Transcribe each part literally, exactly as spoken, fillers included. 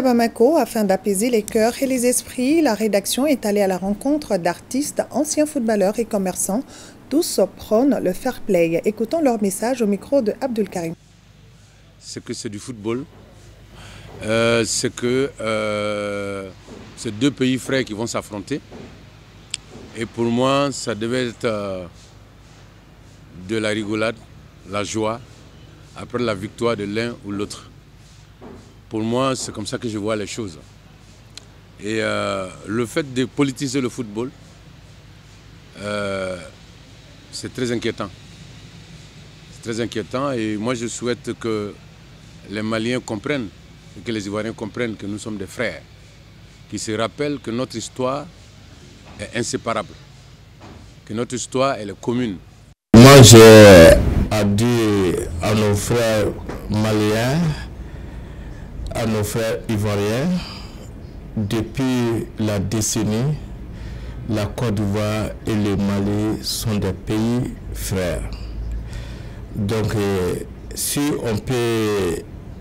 À Bamako, afin d'apaiser les cœurs et les esprits, la rédaction est allée à la rencontre d'artistes, anciens footballeurs et commerçants. Tous prônent le fair play. Écoutons leur message au micro de Abdul Karim. C'est que c'est du football. Euh, c'est que euh, c'est deux pays frères qui vont s'affronter. Et pour moi, ça devait être euh, de la rigolade, la joie, après la victoire de l'un ou l'autre. Pour moi, c'est comme ça que je vois les choses. Et euh, le fait de politiser le football, euh, c'est très inquiétant. C'est très inquiétant et moi je souhaite que les Maliens comprennent, et que les Ivoiriens comprennent que nous sommes des frères, qui se rappellent que notre histoire est inséparable, que notre histoire elle est commune. Moi j'ai dit à nos frères maliens, à nos frères ivoiriens, depuis la décennie, la Côte d'Ivoire et le Mali sont des pays frères. Donc, euh, si on peut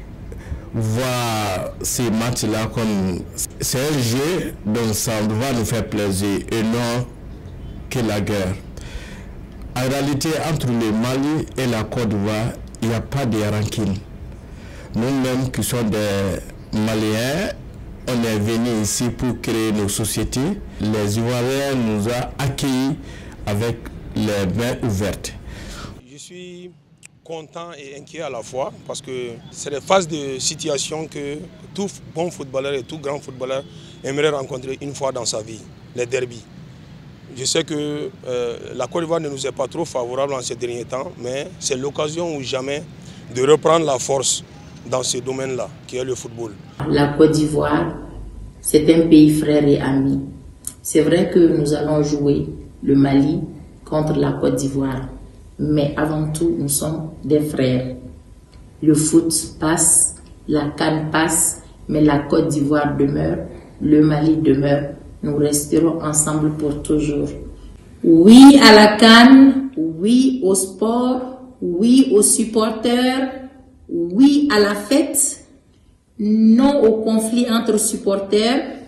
voir ces matchs-là comme c'est un jeu, donc ça va nous faire plaisir et non que la guerre. En réalité, entre le Mali et la Côte d'Ivoire, il n'y a pas de rancune. Nous-mêmes qui sommes des Maliens, on est venus ici pour créer nos sociétés. Les Ivoiriens nous ont accueillis avec les mains ouvertes. Je suis content et inquiet à la fois parce que c'est des phases de situation que tout bon footballeur et tout grand footballeur aimerait rencontrer une fois dans sa vie, les derbies. Je sais que euh, la Côte d'Ivoire ne nous est pas trop favorable en ces derniers temps, mais c'est l'occasion ou jamais de reprendre la force dans ce domaine-là, qui est le football. La Côte d'Ivoire, c'est un pays frère et ami. C'est vrai que nous allons jouer le Mali contre la Côte d'Ivoire, mais avant tout, nous sommes des frères. Le foot passe, la CAN passe, mais la Côte d'Ivoire demeure, le Mali demeure. Nous resterons ensemble pour toujours. Oui à la CAN, oui au sport, oui aux supporters, oui à la fête, non au conflit entre supporters.